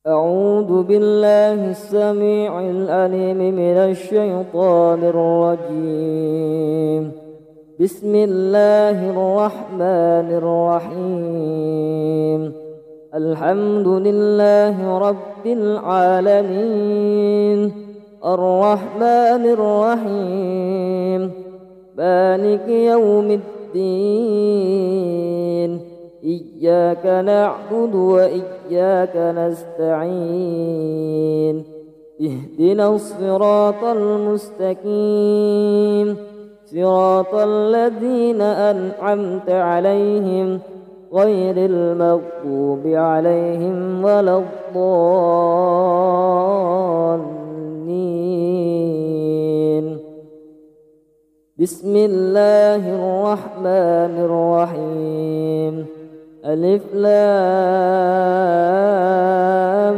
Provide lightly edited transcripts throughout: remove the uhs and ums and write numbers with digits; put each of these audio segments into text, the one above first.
أعوذ بالله السميع العليم من الشيطان الرجيم. بسم الله الرحمن الرحيم. الحمد لله رب العالمين، الرحمن الرحيم، مالك يوم الدين. إياك نعبد وإياك نستعين. اهدنا الصراط المستقيم، صراط الذين أنعمت عليهم غير المغضوب عليهم ولا الضالين. بسم الله الرحمن الرحيم. ألف لام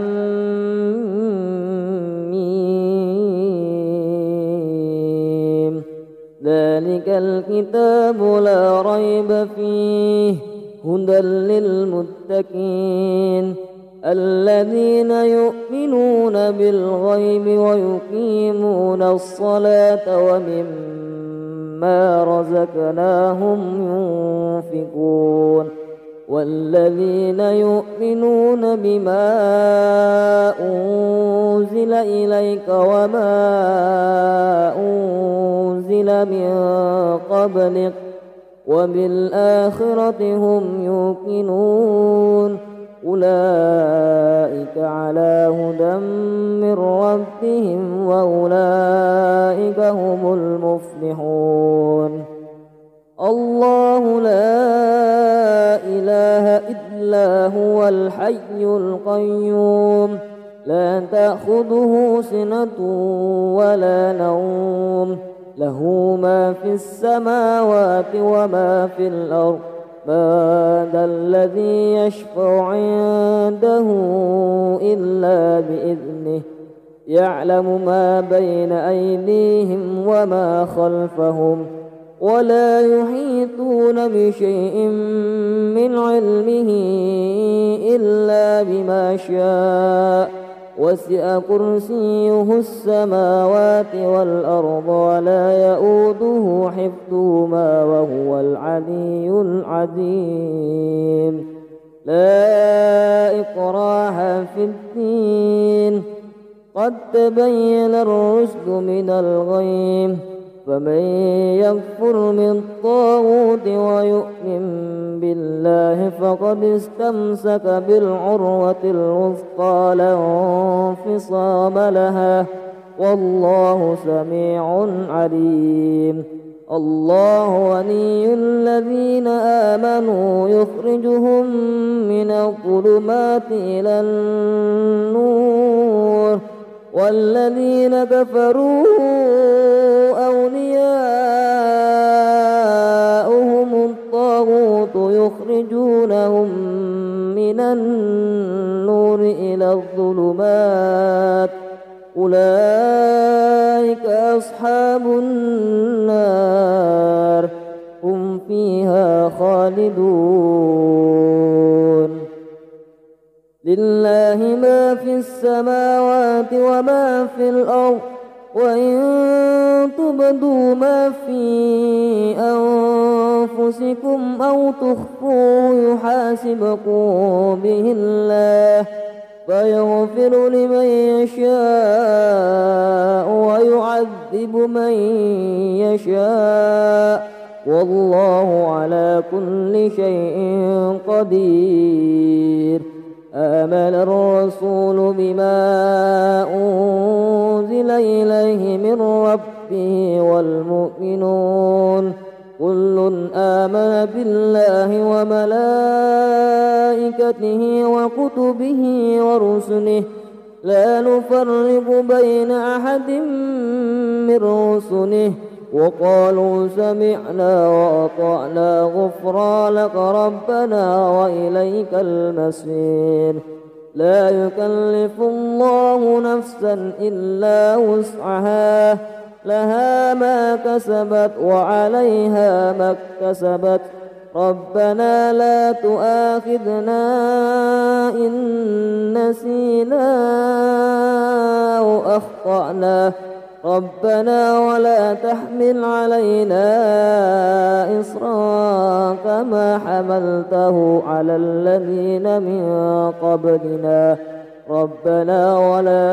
ميم. ذلك الكتاب لا ريب فيه هدى للمتقين الذين يؤمنون بالغيب ويقيمون الصلاة ومما رزقناهم ينفقون والذين يؤمنون بما أنزل إليك وما أنزل من قبلك وبالآخرة هم يوقنون. أولئك على هدى من ربهم وأولئك هم المفلحون. الله لا إله إلا هو الحي القيوم، لا تأخذه سنة ولا نوم، له ما في السماوات وما في الأرض. من ذا الذي يشفع عنده إلا بإذنه، يعلم ما بين أيديهم وما خلفهم، ولا يحيطون بشيء من علمه إلا بما شاء. وسع كرسيه السماوات والأرض ولا يؤوده حفظهما وهو العلي العظيم. لا إكراه في الدين، قد تبين الرشد من الغي، فمن يكفر بالطاغوت ويؤمن بالله فقد استمسك بالعروة الوثقى لا انفصام لها، والله سميع عليم. الله ولي الذين آمنوا يخرجهم من الظلمات إلى النور، والذين كفروا أولياؤهم الطاغوت يخرجونهم من النور إلى الظلمات. أولئك أصحاب النار، هم فيها خالدون. لله ما في السماوات وما في الأرض، وإن تبدوا ما في أنفسكم أو تخفوه يحاسبكم به الله، فيغفر لمن يشاء ويعذب من يشاء، والله على كل شيء قدير. آمن الرسول بما أنزل إليه من ربه والمؤمنون كل آمن بالله وملائكته وكتبه ورسله لا نفرق بين أحد من رسله، وقالوا سمعنا وأطعنا غفرانك ربنا وإليك المصير. لا يكلف الله نفسا إلا وسعها، لها ما كسبت وعليها ما اكتسبت، ربنا لا تؤاخذنا إن نسينا أو أخطأنا ربنا ولا تحمل علينا إصرا كما حملته على الذين من قبلنا ربنا ولا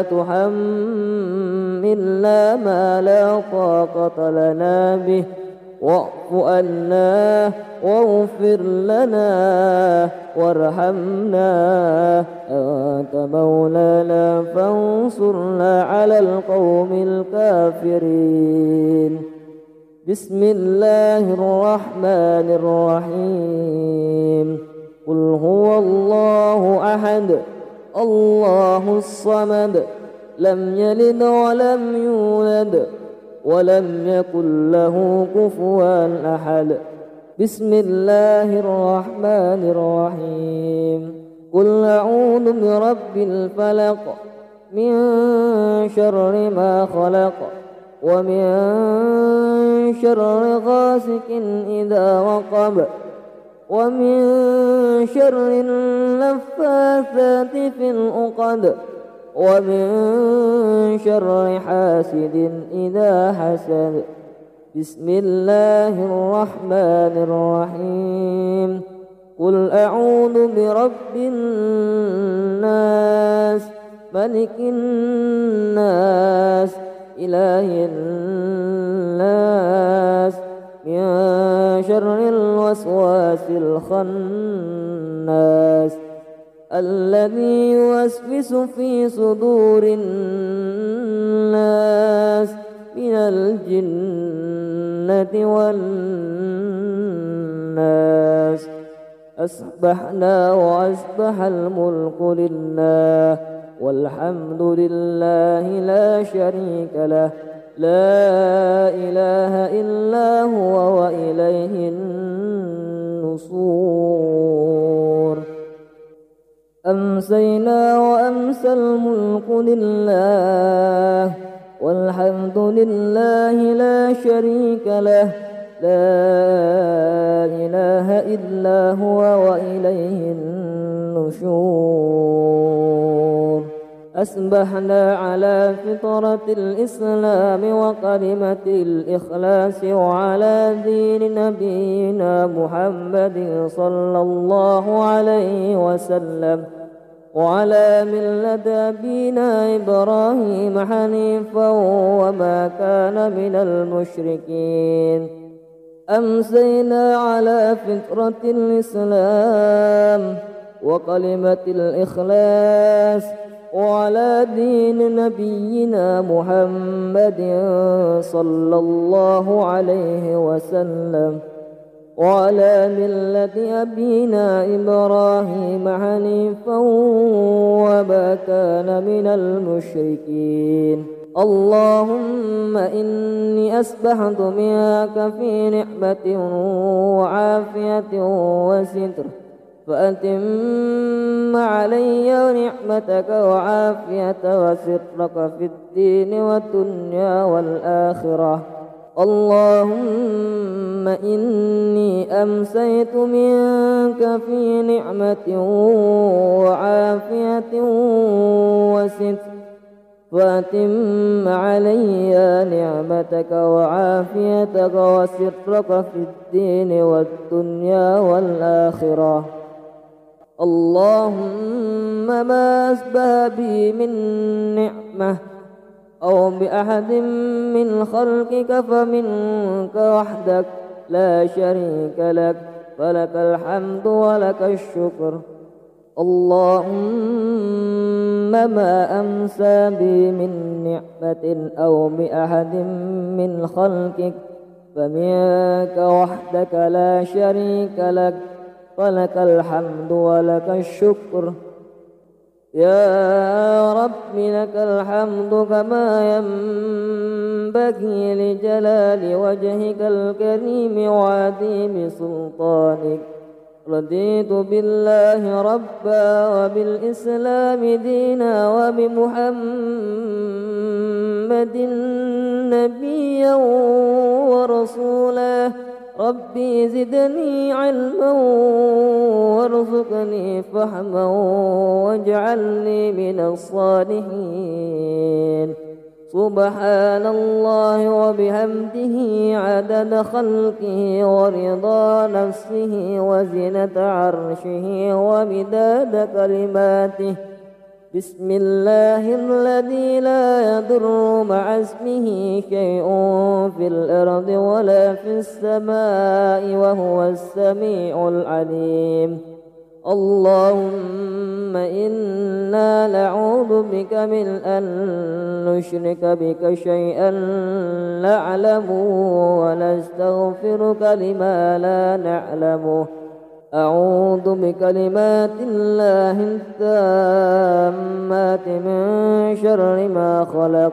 تحملنا ما لا طاقة لنا به واعف عنا واغفر لنا وارحمنا أنت مولانا فانصرنا على القوم الكافرين. بسم الله الرحمن الرحيم. قل هو الله أحد الله الصمد لم يلد ولم يولد ولم يكن له كفوا أحد. بسم الله الرحمن الرحيم. قل أعوذ برب الفلق من شر ما خلق ومن شر غاسق إذا وقب ومن شر النفاثات في العقد ومن شر حاسد إذا حسد. بسم الله الرحمن الرحيم. قل أعوذ برب الناس ملك الناس إله الناس من شر الوسواس الخناس الذي يوسوس في صدور الناس من الجنة والناس. أصبحنا وأصبح الملك لله والحمد لله لا شريك له لا إله إلا هو وإليه النشور. أمسينا وأمسى الملك لله والحمد لله لا شريك له لا إله إلا هو وإليه النشور. أصبحنا على فطرة الإسلام وكلمة الإخلاص وعلى دين نبينا محمد صلى الله عليه وسلم وعلى ملة أبينا إبراهيم حنيفا وما كان من المشركين. أمسينا على فطرة الإسلام وكلمة الإخلاص وعلى دين نبينا محمد صلى الله عليه وسلم وعلى ملة أبينا إبراهيم حنيفا وما كان من المشركين. اللهم إني أسبحت منك في نعمة وعافية وستر فأتم علي نعمتك وعافية وسترك في الدين والدنيا والآخرة. اللهم إني أمسيت منك في نعمة وعافية وستر فأتم علي نعمتك وعافيتك وسترك في الدين والدنيا والآخرة. اللهم ما أسبه بي من نعمة أو بأحد من خلقك فمنك وحدك لا شريك لك فلك الحمد ولك الشكر. اللهم ما أمسى بي من نعمة أو بأحد من خلقك فمنك وحدك لا شريك لك فلك الحمد ولك الشكر. يا رب لك الحمد كما ينبغي لجلال وجهك الكريم وعظيم سلطانك. رضيت بالله ربا وبالإسلام دينا وبمحمد نبيا ورسولا ربي زدني علما وارزقني فهما واجعلني من الصالحين. سبحان الله وبحمده عدد خلقه ورضا نفسه وزنة عرشه ومداد كلماته. بسم الله الذي لا يضر مع اسمه شيء في الأرض ولا في السماء وهو السميع العليم. اللهم إنا نعوذ بك من أن نشرك بك شيئا نعلمه ونستغفرك لما لا نعلمه. أعوذ بكلمات الله التامات من شر ما خلق.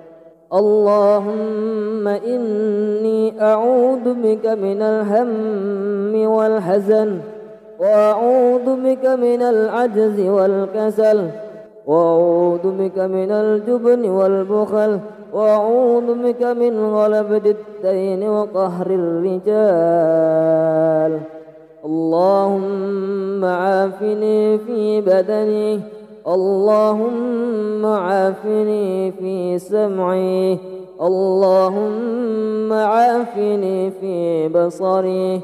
اللهم إني أعوذ بك من الهم والحزن، وأعوذ بك من العجز والكسل، وأعوذ بك من الجبن والبخل، وأعوذ بك من غلبة الدين وقهر الرجال. اللهم عافني في بدني، اللهم عافني في سمعي، اللهم عافني في بصري،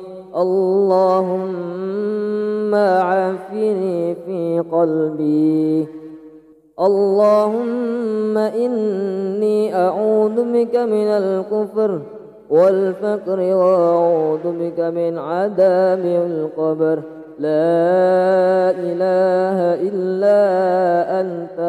اللهم عافني في قلبي. اللهم إني أعوذ بك من الكفر والفقر، وأعوذ بك من عذاب القبر. لا إله إلا أنت،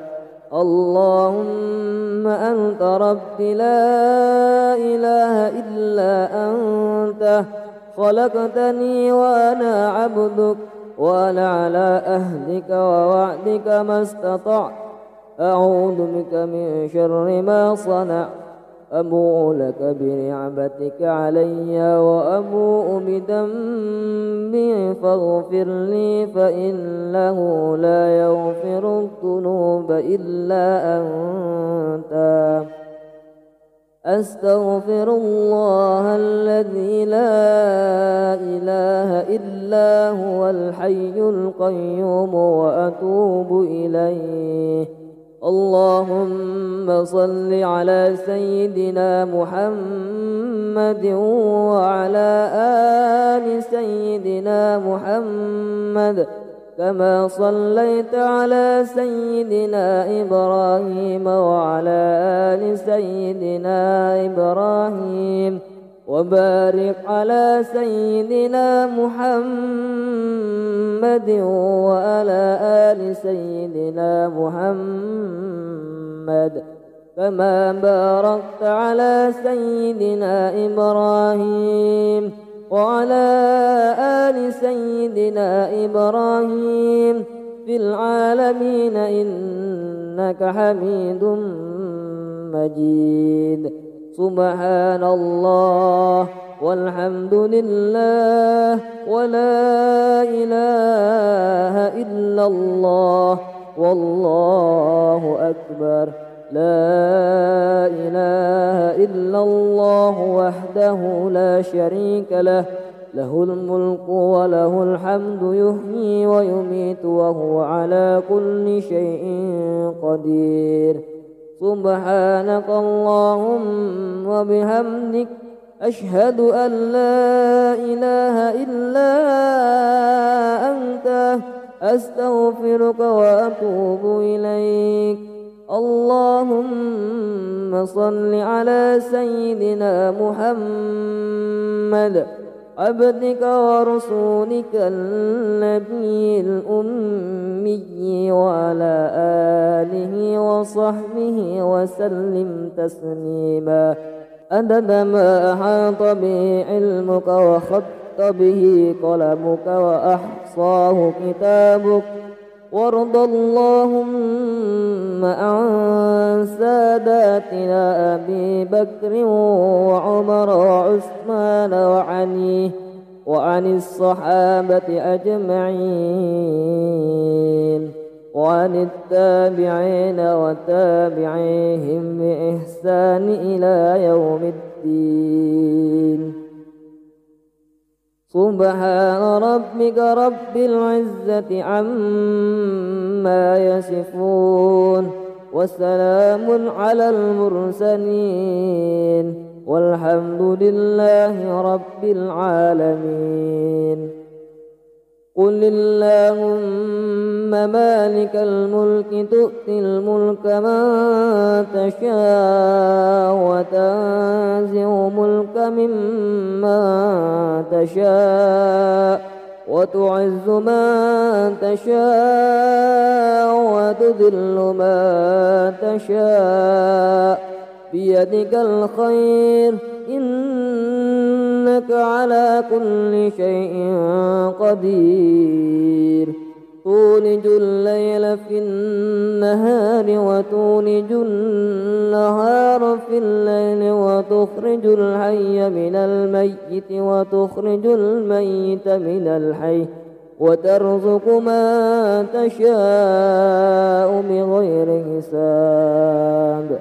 اللهم أنت ربي لا إله إلا أنت. خلقتني وأنا عبدك، وأنا على أهلك ووعدك ما استطعت. أعوذ بك من شر ما صنعت. أبوء لك بنعمتك علي وأبوء بذنبي فاغفر لي، فإنه لا يغفر الذنوب إلا أنت. أستغفر الله الذي لا إله إلا هو الحي القيوم وأتوب إليه. اللهم صل على سيدنا محمد وعلى آل سيدنا محمد، كما صليت على سيدنا إبراهيم وعلى آل سيدنا إبراهيم، وبارك على سيدنا محمد وعلى آل سيدنا محمد، كما باركت على سيدنا إبراهيم وعلى آل سيدنا إبراهيم في العالمين إنك حميد مجيد. سبحان الله والحمد لله ولا إله إلا الله والله أكبر. لا إله إلا الله وحده لا شريك له، له الملك وله الحمد يحيي ويميت وهو على كل شيء قدير. سبحانك اللهم وبحمدك، أشهد أن لا إله إلا أنت، أستغفرك وأتوب إليك. اللهم صل على سيدنا محمد عبدك ورسولك النبي الأمي وعلى آله وصحبه وسلم تسليما عدد ما أحاط به علمك وخط به قلمك وأحصاه كتابك. وارض اللهم عن ساداتنا أبي بكر وعمر وعثمان وعن الصحابة أجمعين، وعن التابعين وتابعيهم بإحسان إلى يوم الدين. سبحان ربك رب العزة عما يصفون وسلام على المرسلين والحمد لله رب العالمين. قل اللهم مالك الملك تؤتي الملك من تشاء وتنزع الملك ممن تشاء وتعز من تشاء وتذل من تشاء بيدك الخير إنك على كل شيء قدير. تولج الليل في النهار وتولج النهار في الليل وتخرج الحي من الميت وتخرج الميت من الحي وترزق من تشاء بغير حساب.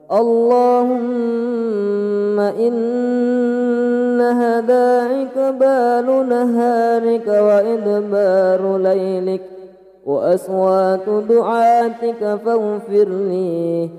اللهم إن هداك بال نهارك وإدبار ليلك وأصوات دعاتك فاغفر لي.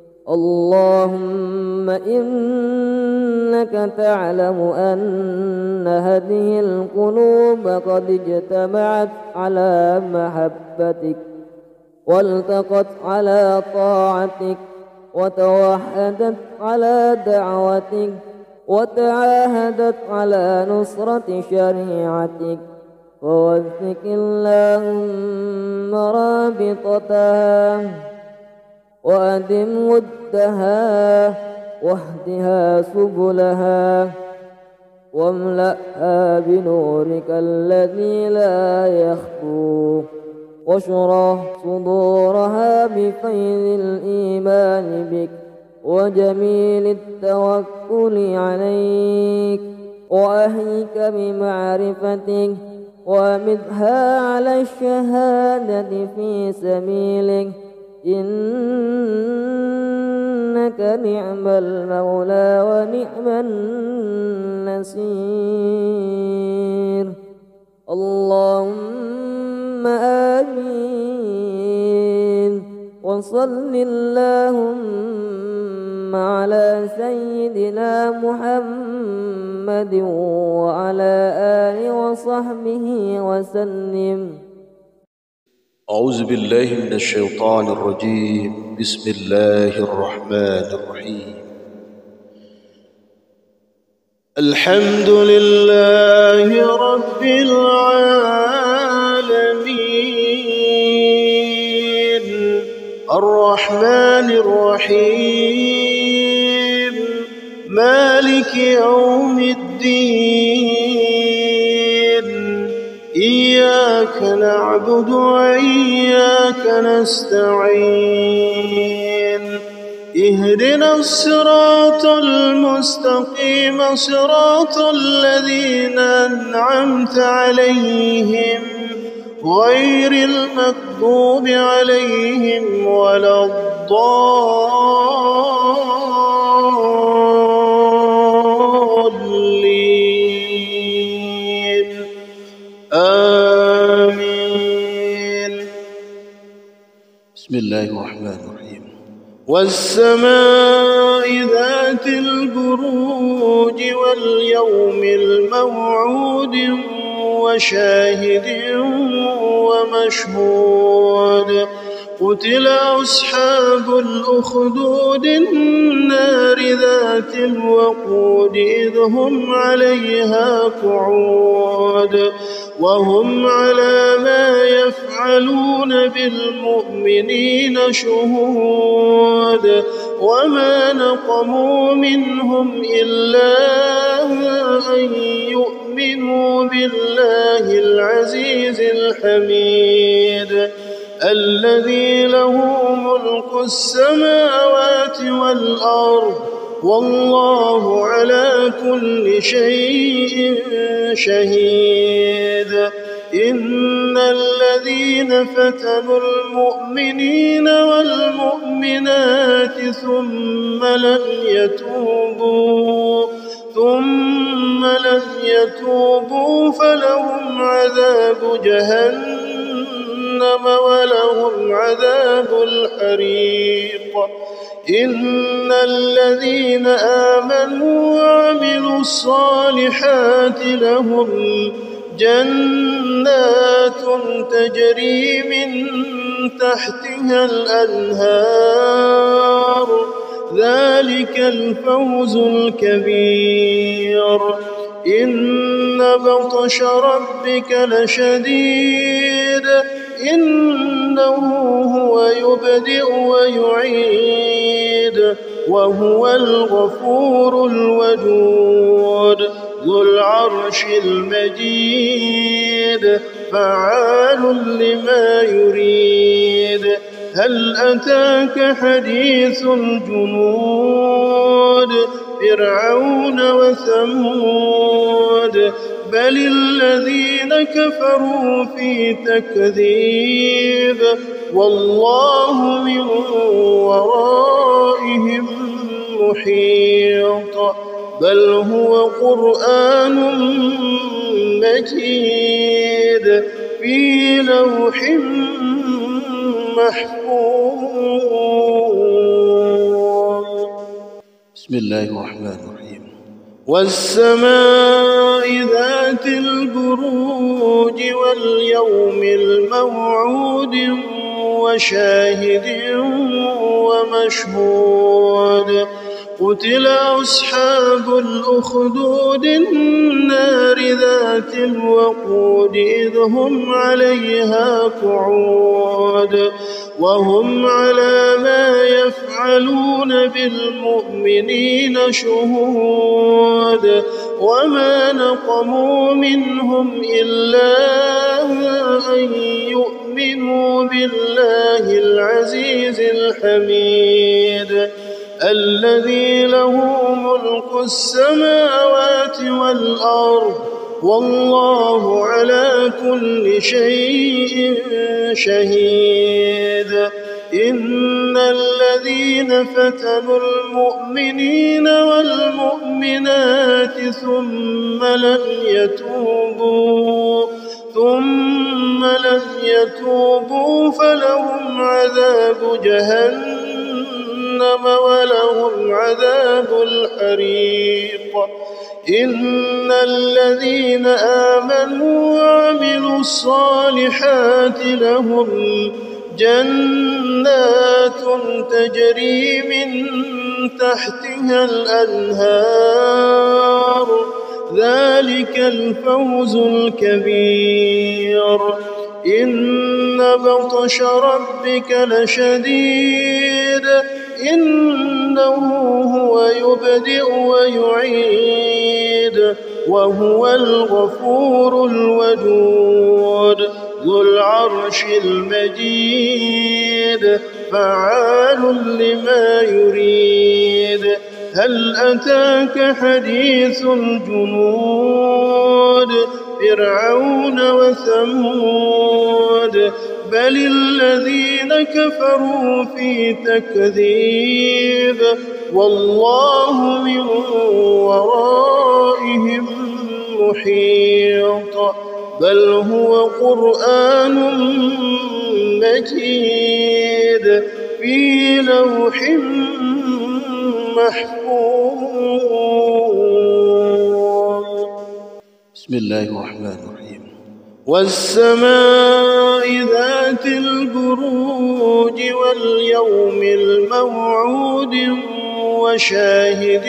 اللهم إنك تعلم أن هذه القلوب قد اجتمعت على محبتك والتقت على طاعتك وتوحدت على دعوتك وتعاهدت على نصرة شريعتك فوثق اللهم رابطتها وأدم ودها واهدها سبلها واملأها بنورك الذي لا يخفو واشرح صدورها بفيض الإيمان بك وجميل التوكل عليك وأحيك بمعرفتك وأمتها على الشهادة في سبيلك إنك نعم المولى ونعم النصير. اللهم آمين. وصل اللهم على سيدنا محمد وعلى آله وصحبه وسلم. أعوذ بالله من الشيطان الرجيم. بسم الله الرحمن الرحيم. الحمد لله رب العالمين الرحمن الرحيم مالك يوم الدين إياك نعبد وإياك نستعين اهدنا الصراط المستقيم صراط الذين أنعمت عليهم غير المغضوب عليهم ولا الضالين آمين. بسم الله الرحمن الرحيم. والسماء ذات البروج واليوم الموعود وشاهد ومشهود قتل أصحاب الأخدود النار ذات الوقود إذ هم عليها قعود وهم على ما يفعلون بالمؤمنين شهود وما نقموا منهم إلا أن يؤمنوا بالله العزيز الحميد الذي له ملك السماوات والأرض والله على كل شيء شهيد. إن الذين فتنوا المؤمنين والمؤمنات ثم لم يتوبوا فلهم عذاب جهنم ولهم عذاب الحريق. إن الذين آمنوا وعملوا الصالحات لهم جنات تجري من تحتها الأنهار ذلك الفوز الكبير. إن بطش ربك لشديد إنه هو يبدئ ويعيد وهو الغفور الودود ذو العرش المجيد فعال لما يريد. هل أتاك حديث الجنود فرعون وثمود بل الذين كفروا في تكذيب والله من ورائهم محيط. بل هو قرآن مجيد في لوح محفوظ. بسم الله الرحمن الرحيم. والسماء ذات البروج واليوم الموعود وشاهد ومشهود قتل أصحاب الأخدود النار ذات الوقود إذ هم عليها قعود وهم على ما يفعلون بالمؤمنين شهود وما نقموا منهم إلا أن يؤمنوا بالله العزيز الحميد الذي له ملك السماوات والأرض والله على كل شيء شهيد. إن الذين فتنوا المؤمنين والمؤمنات ثم لم يتوبوا فلهم عذاب جهنم ولهم عذاب الحريق. إن الذين آمنوا وعملوا الصالحات لهم جنات تجري من تحتها الأنهار ذلك الفوز الكبير. إن بطش ربك لشديد إنه هو يبدئ ويعيد وهو الغفور الودود ذو العرش المجيد فعال لما يريد. هل أتاك حديث الجنود فرعون وثمود بل الذين كفروا في تكذيب والله من ورائهم محيط. بل هو قرآن مجيد في لوح محفوظ. بسم الله الرحمن الرحيم. والسماء ذات البروج واليوم الموعود وشاهد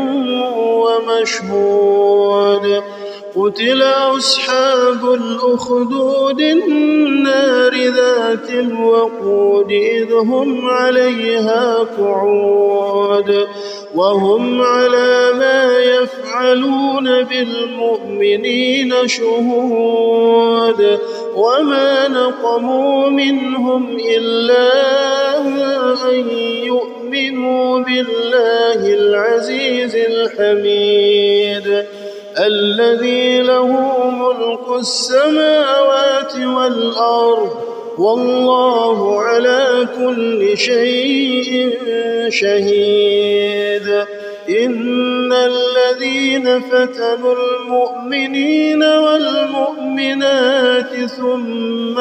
ومشهود قتل أصحاب الأخدود النار ذات الوقود إذ هم عليها قعود وهم على ما يفعلون بالمؤمنين شهود وما نقموا منهم إلا أن يؤمنوا بالله العزيز الحميد الذي له ملك السماوات والأرض والله على كل شيء شهيد. إن الذين فتنوا المؤمنين والمؤمنات ثم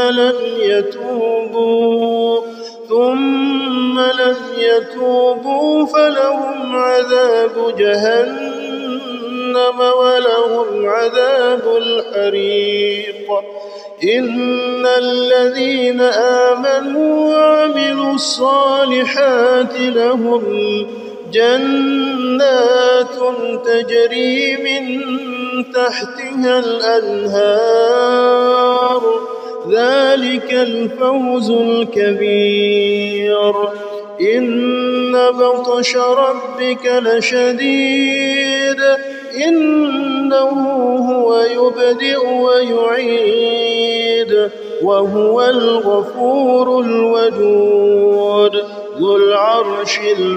لم يتوبوا فلهم عذاب جهنم ولهم عذاب الحريق. إن الذين آمنوا وعملوا الصالحات لهم جنات تجري من تحتها الأنهار ذلك الفوز الكبير. إن بطش ربك لشديد إنه هو يبدئ ويعيد وهو الغفور الودود ذو العرش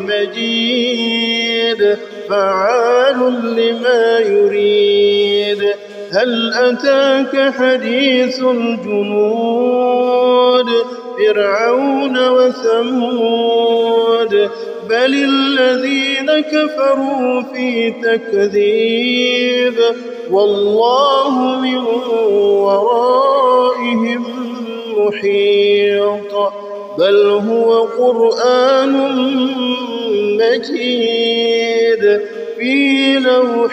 المجيد فعال لما يريد. هل أتاك حديث الجنود فرعون وثمود بل الذين كفروا في تكذيب والله من ورائهم محيط. بل هو قرآن مجيد في لوح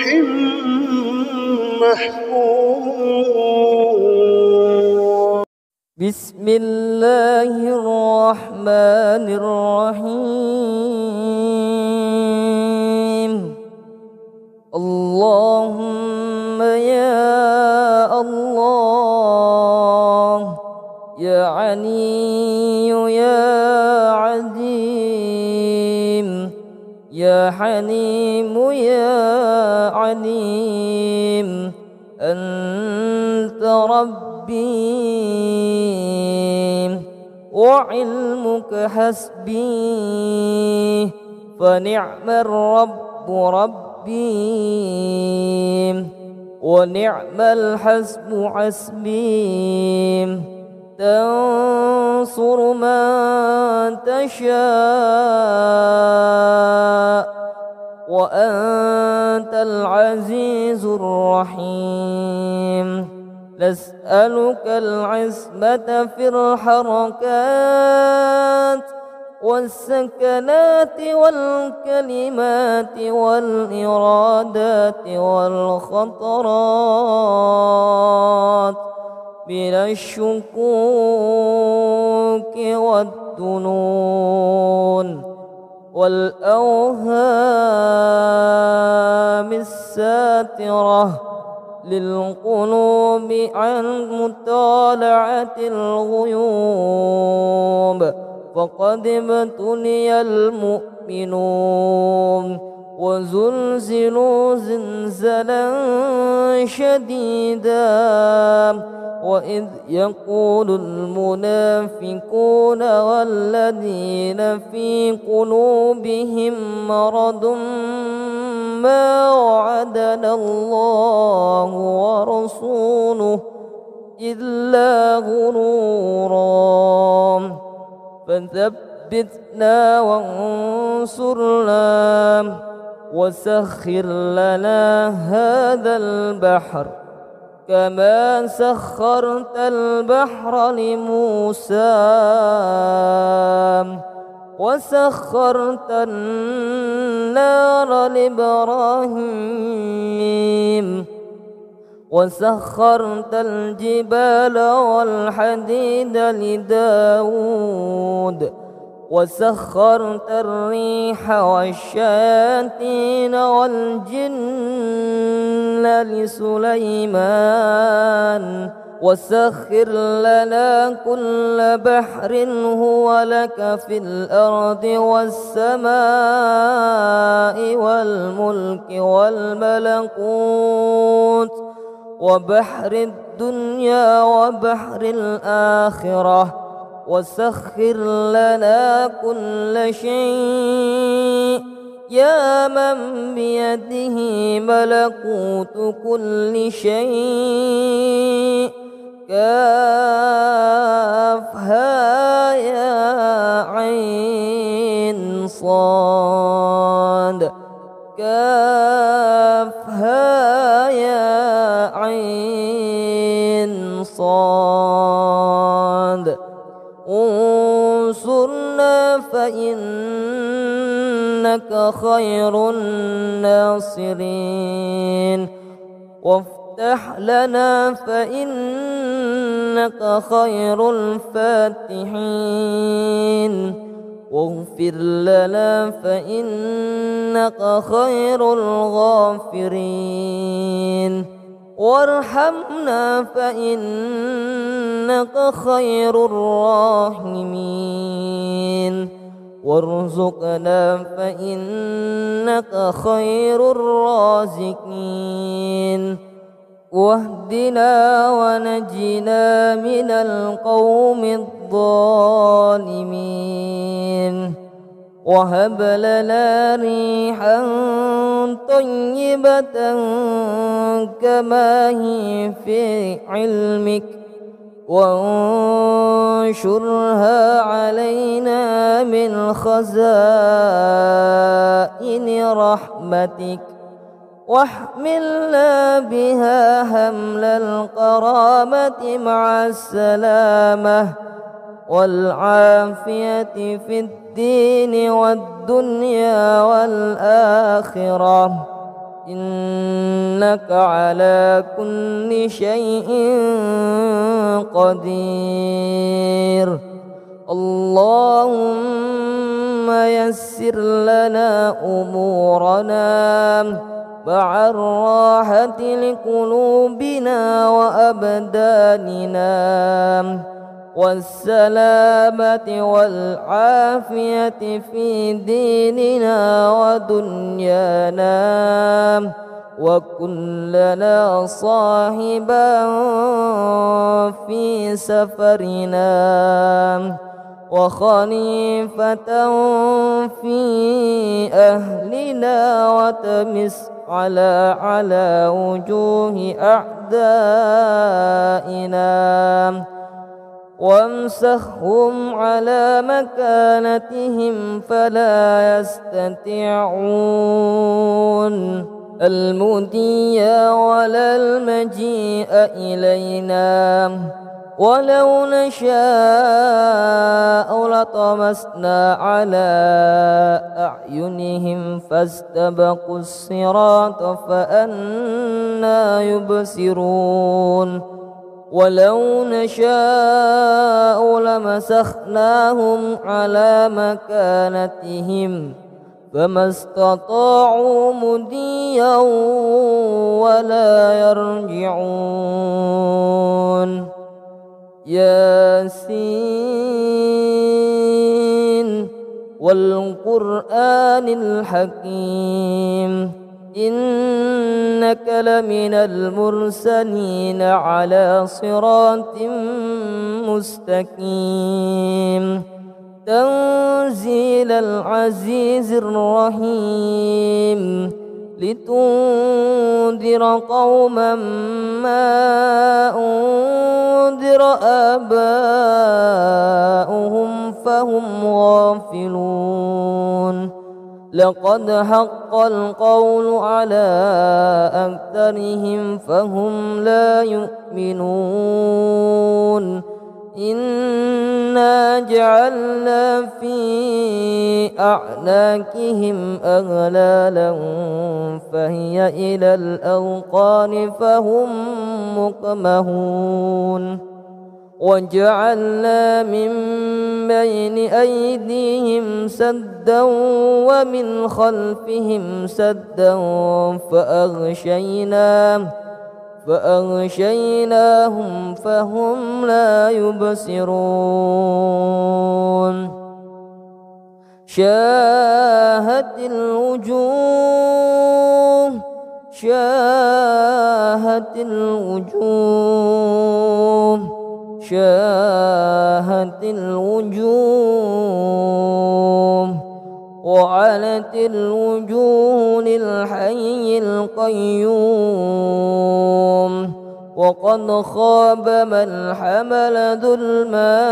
محفوظ. بسم الله الرحمن الرحيم. اللهم يا الله يا علي يا عظيم يا حليم يا عليم أنت ربي وعلمك حسبي فنعم الرب ربي ونعم الحسب حسبي. تنصر من تشاء وأنت العزيز الرحيم. نسألك العصمة في الحركات والسكنات والكلمات والإرادات والخطرات من الشكوك والظنون والأوهام الساترة للقلوب عن مطالعة الغيوب. فقد ابتلي المؤمنون وزلزلوا زلزلا شديدا وإذ يقول المنافقون والذين في قلوبهم مرض ما وعدنا الله ورسوله إلا غرورا. فثبتنا وانصرنا وسخر لنا هذا البحر كما سخرت البحر لموسى وسخرت النار لإبراهيم وسخرت الجبال والحديد لداود وسخرت الريح والشياطين والجن لسليمان. وسخر لنا كل بحر هو لك في الأرض والسماء والملك والملكوت وبحر الدنيا وبحر الآخرة. وسخر لنا كل شيء يا من بيده ملكوت كل شيء كافها يا عين صاد. كافها يا عين صاد انصرنا فإنك خير الناصرين وافتح لنا فإنك خير الفاتحين واغفر لنا فإنك خير الغافرين وارحمنا فإنك خير الراحمين وارزقنا فإنك خير الرازقين واهدنا ونجنا من القوم الظالمين وهب لنا ريحا طيبة كما هي في علمك وانشرها علينا من خزائن رحمتك واحملنا بها حمل الكرامة مع السلامة والعافية في الدين والدنيا والآخرة إنك على كل شيء قدير. اللهم يسر لنا أمورنا مع الراحة لقلوبنا وأبداننا والسلامة والعافية في ديننا ودنيانا وكن لنا صاحبا في سفرنا وخليفة في أهلنا وتمس على وجوه أعدائنا وامسخهم على مكانتهم فلا يستطيعون المضي ولا المجيء إلينا ولو نشاء لطمسنا على أعينهم فاستبقوا الصراط فأنى يبصرون ولو نشاء لمسخناهم على مكانتهم فما استطاعوا مضيا ولا يرجعون. ياسين والقرآن الحكيم إنك لمن المرسلين على صراط مستقيم تنزيل العزيز الرحيم لتنذر قوما ما أنذر آباؤهم فهم غافلون لقد حق القول على أكثرهم فهم لا يؤمنون إنا جعلنا في أعناقهم أغلالا فهي إلى الأذقان فهم مقمحون وجعلنا من بين أيديهم سدا ومن خلفهم سدا فأغشيناهم فهم لا يبصرون شاهت الوجوه وعنت الوجوه للحي القيوم وقد خاب من حمل ظلما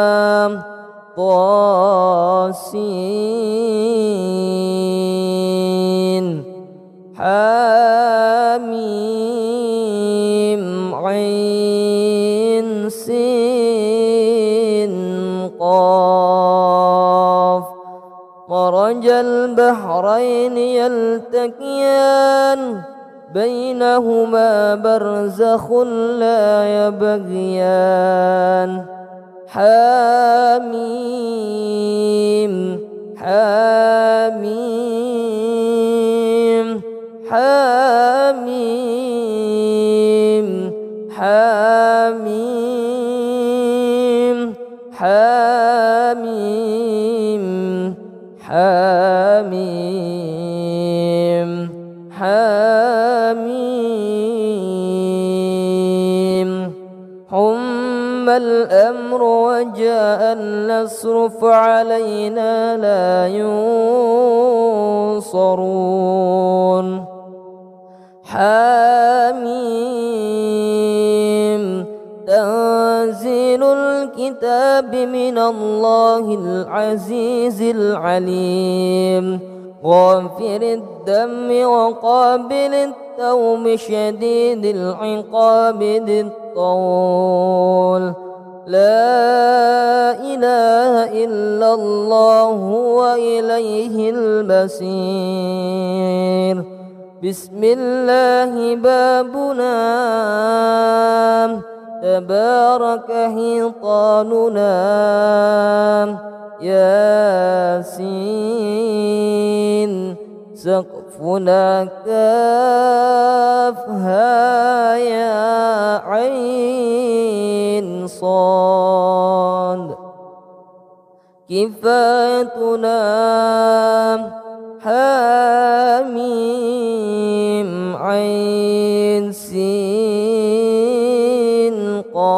طاسين مرج البحرين يلتقيان بينهما برزخ لا يبغيان حميم حميم حميم حميم حميم حميم حميم حم الأمر وجاء النصر فعلينا لا ينصرون حميم تنزيل الكتاب من الله العزيز العليم غافر الدم وقابل التوب شديد العقاب ذي الطول لا إله إلا الله وإليه المصير بسم الله بابنا تبارك حيطاننا ياسين سقفنا كافها يا عين صاد كفايتنا حميم عين سين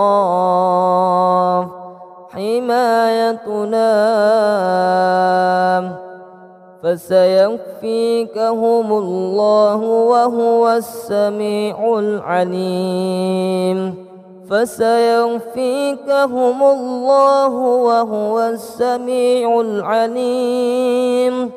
قاف حمايتنا فسيكفيكهم الله وهو السميع العليم فسيكفيكهم الله وهو السميع العليم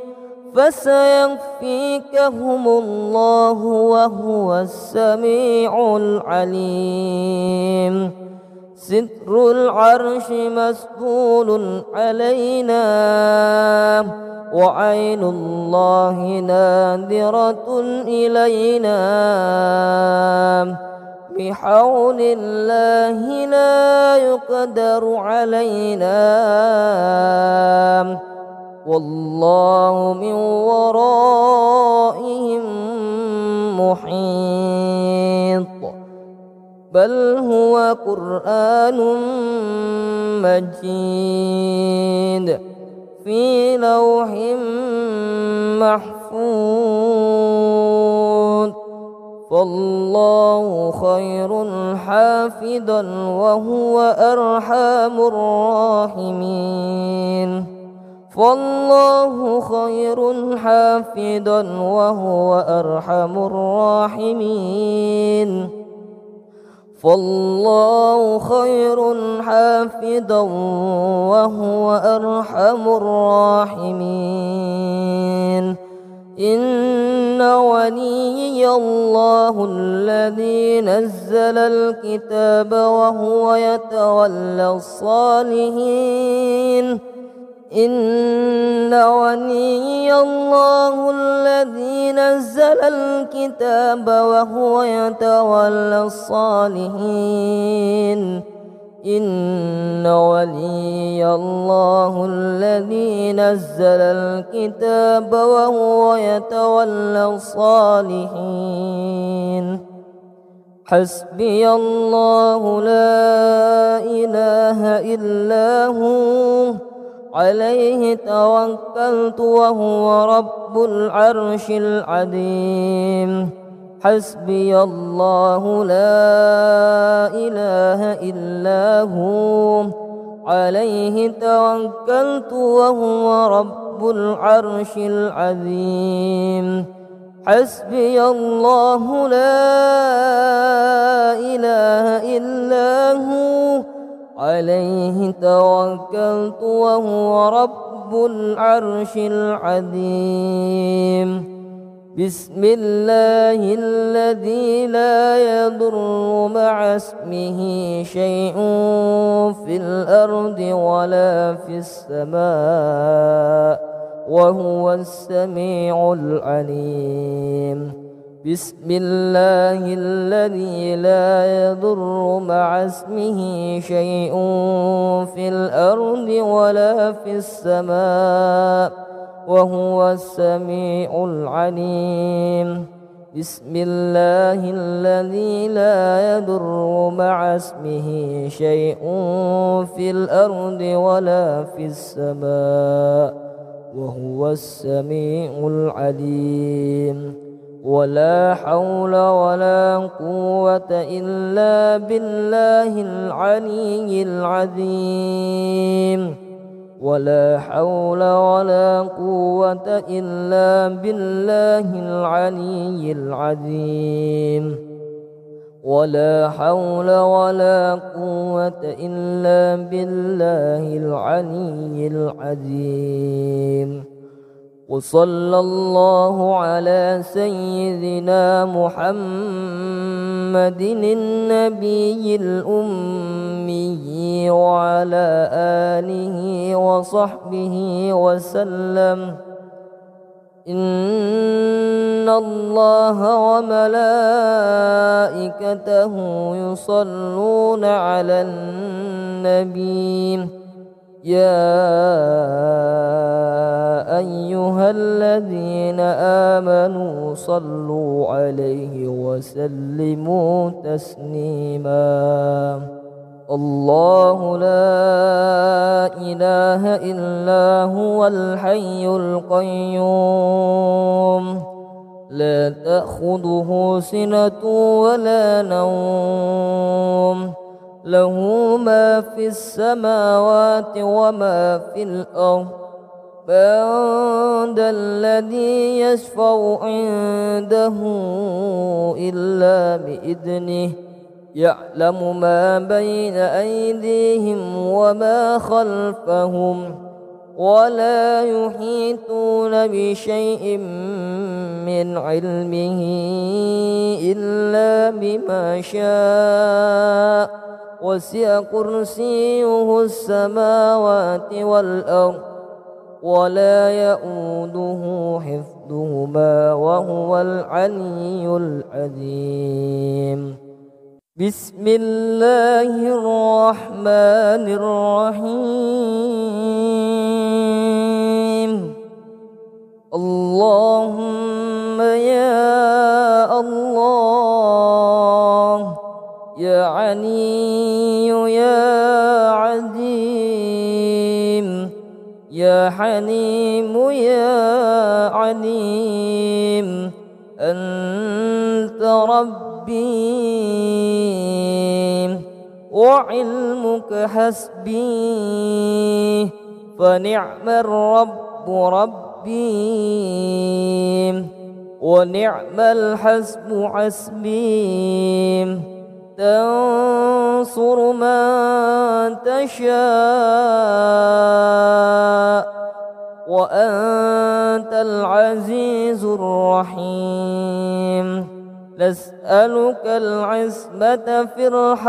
فسيكفيكهم الله وهو السميع العليم ستر العرش مسطول علينا وعين الله ناظرة إلينا بحول الله لا يقدر علينا والله من ورائهم محيط بل هو قرآن مجيد في لوح محفوظ فالله خير حافظا وهو أرحم الراحمين فالله خير حافظا وهو أرحم الراحمين فالله خير حافظا وهو أرحم الراحمين إن وليي الله الذي نزل الكتاب وهو يتولى الصالحين إن وليي الله الذي نزل الكتاب وهو يتولى الصالحين إن وليي الله الذي نزل الكتاب وهو يتولى الصالحين حسبي الله لا إله إلا هو عليه توكلت وهو رب العرش العظيم حسبي الله لا إله إلا هو عليه توكلت وهو رب العرش العظيم حسبي الله لا إله إلا هو عليه توكلت وهو رب العرش العظيم بسم الله الذي لا يضر مع اسمه شيء في الأرض ولا في السماء وهو السميع العليم. بسم الله الذي لا يضر مع اسمه شيء في الأرض ولا في السماء وهو السميع العليم. بسم الله الذي لا يضر مع اسمه شيء في الأرض ولا في السماء وهو السميع العليم. ولا حول ولا قوة إلا بالله العلي العظيم. ولا حول ولا قوة إلا بالله العلي العظيم. ولا حول ولا قوة إلا بالله العلي العظيم. وصلى الله على سيدنا محمد النبي الأمي وعلى آله وصحبه وسلم. إن الله وملائكته يصلون على النبي يا أيها الذين آمنوا صلوا عليه وسلموا تسليما. الله لا إله إلا هو الحي القيوم لا تأخذه سنة ولا نوم له ما في السماوات وما في الأرض. من ذا الذي يشفع عنده إلا بإذنه يعلم ما بين أيديهم وما خلفهم ولا يحيطون بشيء من علمه إلا بما شاء وسع كرسيه السماوات والأرض ولا يؤوده حفظهما وهو العلي العظيم. بسم الله الرحمن الرحيم. اللهم يا الله يا علي يا عظيم يا حليم يا عليم أنت ربي وعلمك حسبي فنعم الرب ربي ونعم الحسب حسبي. تنصر من تشاء وأنت العزيز الرحيم. نسألك العصمة في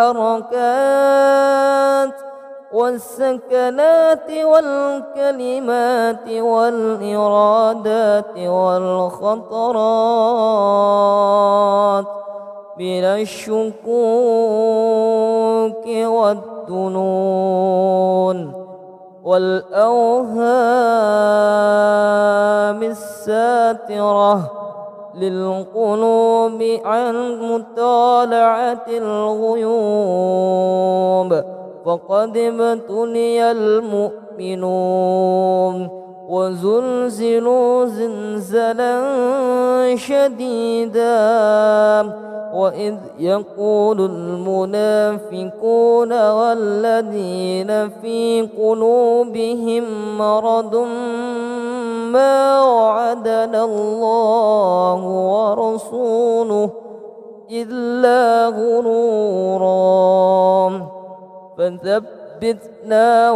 الحركات والسكنات والكلمات والإرادات والخطرات من الشكوك والظنون والأوهام الساترة للقلوب عن مطالعة الغيوب. فقد ابتلي المؤمنون وزلزلوا زلزلا شديدا وإذ يقول المنافقون والذين في قلوبهم مرض ما وعدنا الله ورسوله إلا غرورا. فثبتنا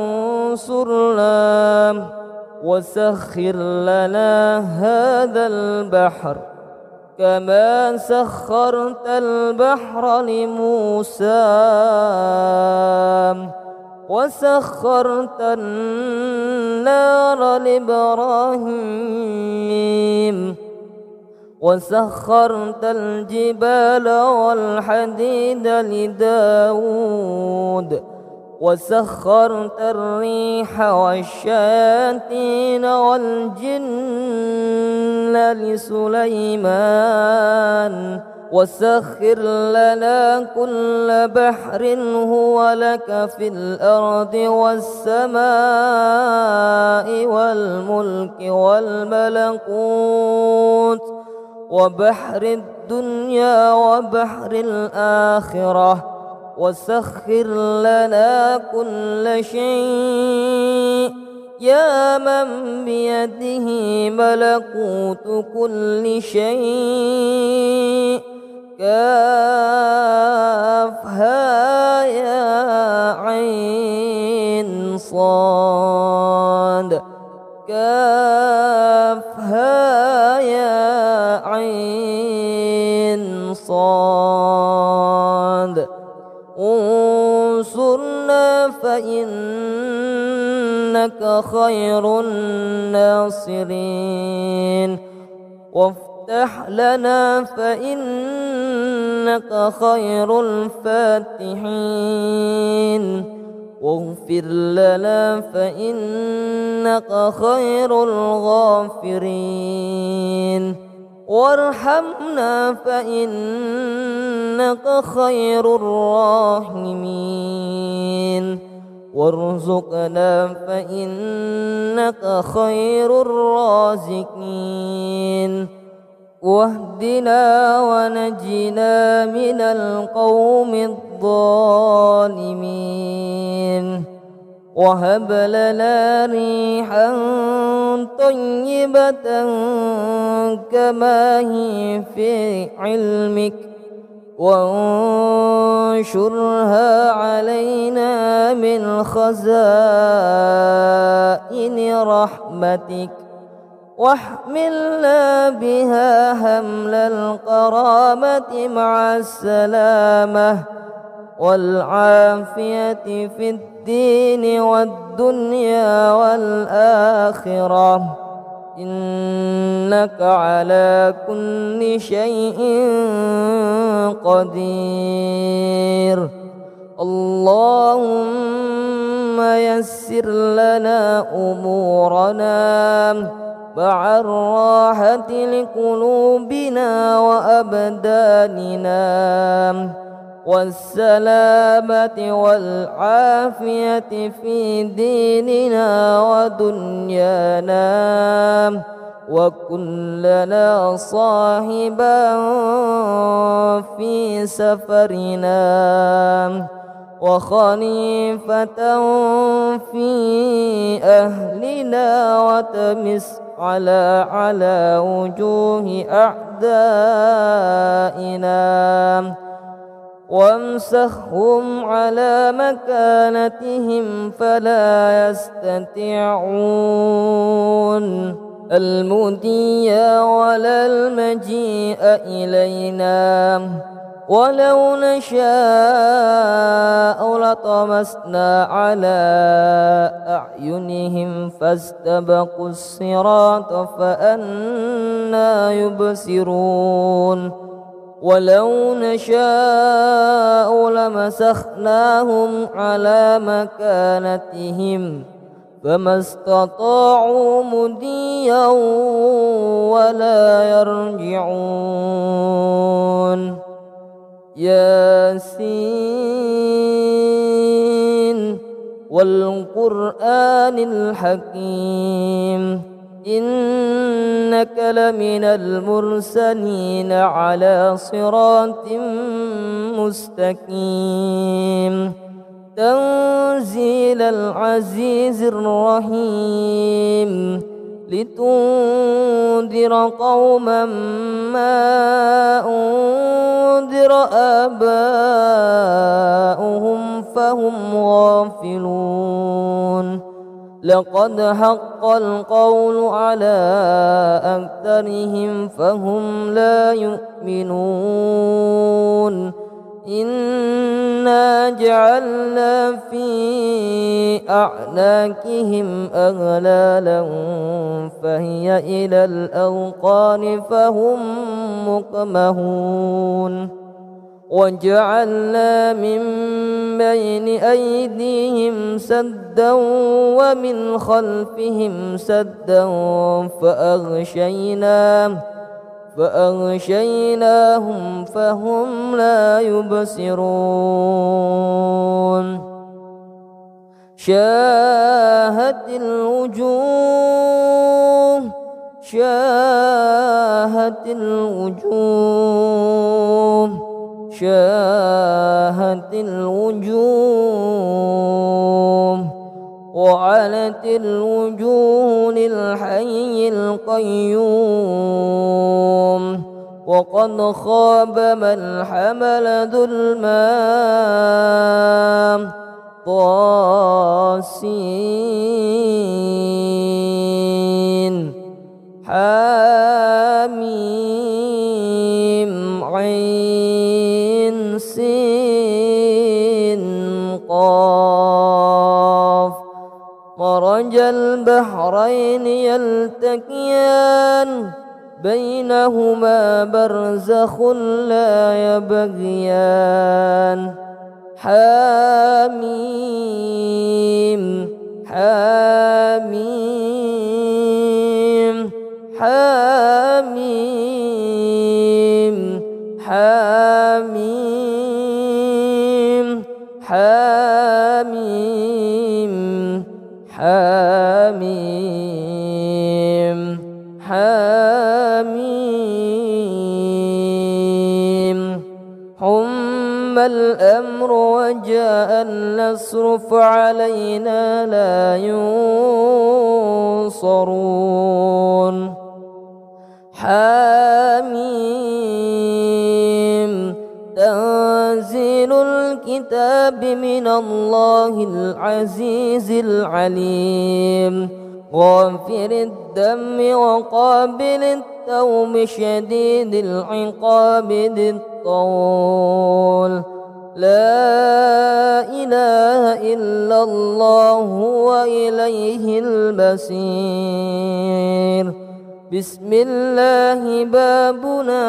وانصرنا وسخر لنا هذا البحر كما سخرت البحر لموسى وسخرت النار لإبراهيم وسخرت الجبال والحديد لداود وسخرت الريح والشياطين والجن لسليمان وسخر لنا كل بحر هو لك في الأرض والسماء والملك والملكوت وبحر الدنيا وبحر الآخرة وسخر لنا كل شيء يا من بيده ملكوت كل شيء كافها يا عين صاد كافها يا عين صاد انصرنا فإنك خير الناصرين وافتح لنا فإنك خير الفاتحين واغفر لنا فإنك خير الغافرين وارحمنا فإنك خير الراحمين وارزقنا فإنك خير الرازقين واهدنا ونجنا من القوم الظالمين وهب لنا ريحا طيبة كما هي في علمك وانشرها علينا من خزائن رحمتك واحملنا بها حمل الكرامة مع السلامة والعافية في الدين والدنيا والآخرة إنك على كل شيء قدير اللهم يسر لنا أمورنا مع الراحة لقلوبنا وأبداننا والسلامة والعافية في ديننا ودنيانا وكن لنا صاحبا في سفرنا وخليفة في أهلنا وتمس على وجوه أعدائنا وامسخهم على مكانتهم فلا يستطيعون المضي ولا المجيء إلينا ولو نشاء لطمسنا على أعينهم فاستبقوا الصراط فأنى يبصرون ولو نشاء لمسخناهم على مكانتهم فما استطاعوا مضيا ولا يرجعون ياسين والقرآن الحكيم إنك لمن المرسلين على صراط مستقيم تنزيل العزيز الرحيم لتنذر قوما ما أنذر آباؤهم فهم غافلون لقد حق القول على أكثرهم فهم لا يؤمنون إنا جعلنا في أعناقهم أغلالا فهي إلى الأذقان فهم مقمحون وجعلنا من بين أيديهم سدا ومن خلفهم سدا فأغشيناهم فهم لا يبصرون شاهت الوجوه وعنت الوجوه للحي القيوم وقد خاب من حمل ظلما طاسين حاميم عين سين قاف مرج البحرين يلتقيان بينهما برزخ لا يبغيان حاميم حاميم حاميم حاميم حاميم حاميم حاميم حم الأمر وجاء النصر فعلينا لا ينصرون حاميم تنزيل الكتاب من الله العزيز العليم غافر الذنب وقابل التوب شديد العقاب ذي الطول لا إله إلا الله وإليه المصير بسم الله بابنا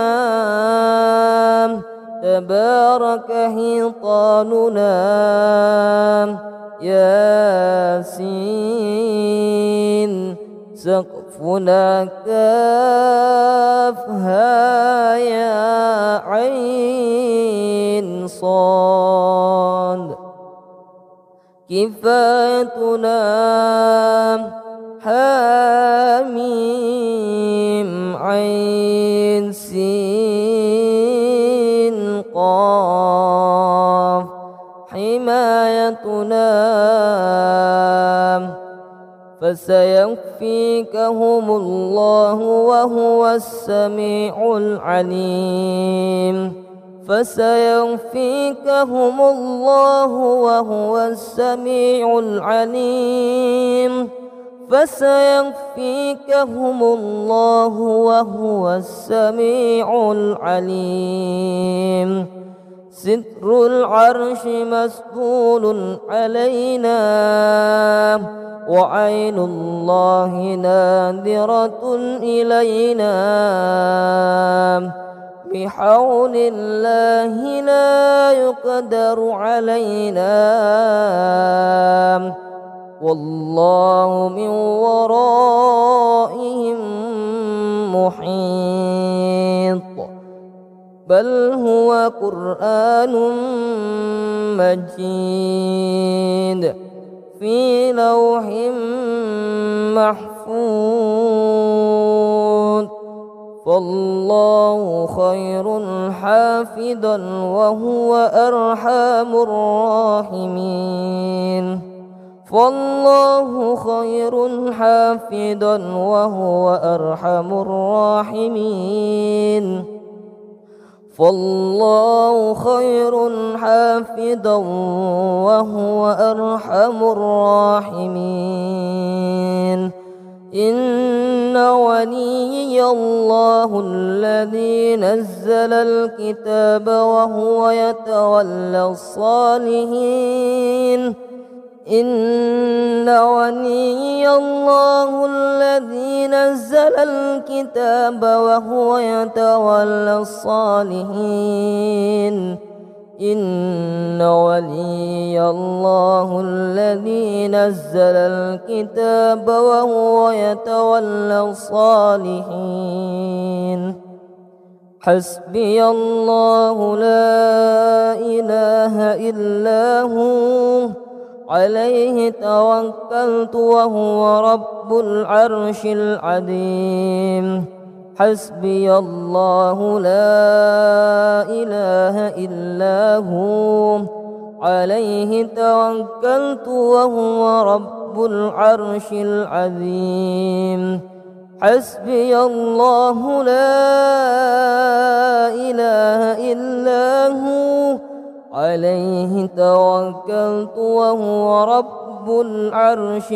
تبارك حيطاننا ياسين سقفنا كافها يا عين صاد كفايتنا حاميم عين سين قاف حمايتنا فسيكفيكهم الله وهو السميع العليم فسيكفيكهم الله وهو السميع العليم فسيكفيكهم الله وهو السميع العليم ستر العرش مسطول علينا وعين الله ناظرة إلينا بحول الله لا يقدر علينا والله من ورائهم محيط بل هو قرآن مجيد في لوح محفوظ فالله خير حافظا وهو أرحم الراحمين فالله خير حافظا وهو أرحم الراحمين فالله خير حافظا وهو أرحم الراحمين وليي الله الذي نزل الكتاب وهو يتولى الصالحين إن وليي الله الذي نزل الكتاب وهو يتولى الصالحين إن وليي الله الذي نزل الكتاب وهو يتولى الصالحين حسبي الله لا إله إلا هو عليه توكلت وهو رب العرش العظيم حسبي الله لا إله إلا هو عليه توكلت وهو رب العرش العظيم حسبي الله لا إله إلا هو عليه توكلت وهو رب العرش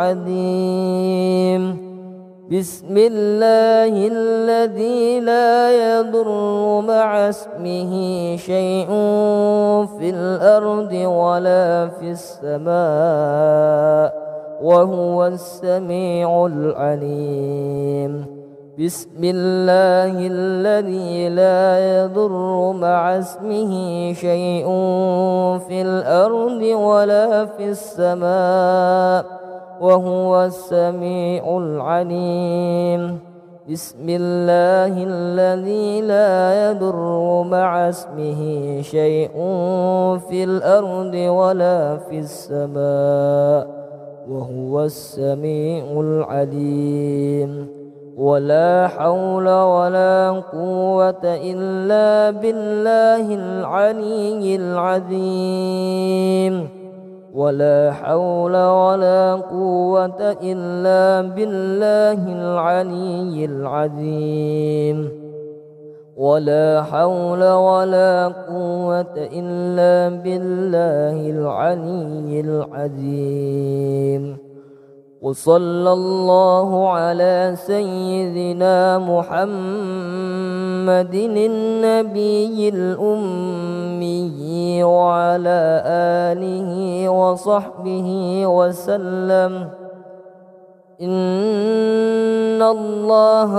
العظيم بسم الله الذي لا يضر مع اسمه شيء في الأرض ولا في السماء وهو السميع العليم بسم الله الذي لا يضر مع اسمه شيء في الأرض ولا في السماء وهو السميع العليم بسم الله الذي لا يضر مع اسمه شيء في الأرض ولا في السماء وهو السميع العليم ولا حول ولا قوة إلا بالله العلي العظيم ولا حول ولا قوة إلا بالله العلي العظيم ولا حول ولا قوة إلا بالله العلي العظيم وصلى الله على سيدنا محمد النبي الأمي وعلى آله وصحبه وسلم إن الله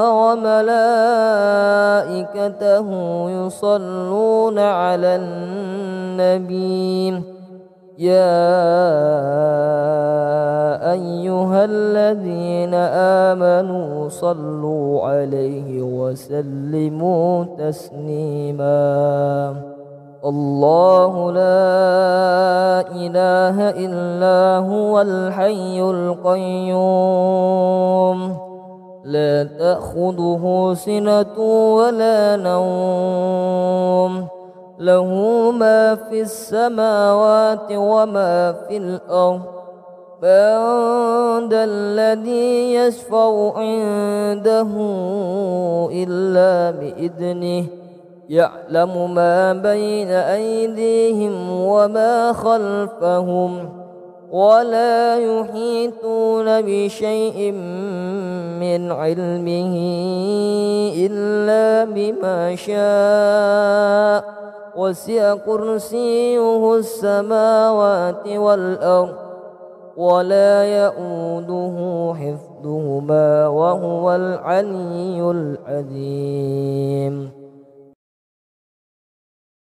وملائكته يصلون على النبي يا أيها الذين آمنوا صلوا عليه وسلموا تسليما الله لا إله إلا هو الحي القيوم لا تأخذه سنة ولا نوم له ما في السماوات وما في الأرض من ذا الذي يشفع عنده إلا بإذنه يعلم ما بين أيديهم وما خلفهم ولا يحيطون بشيء من علمه إلا بما شاء وسع كرسيه السماوات والأرض ولا يؤوده حفظهما وهو العلي العظيم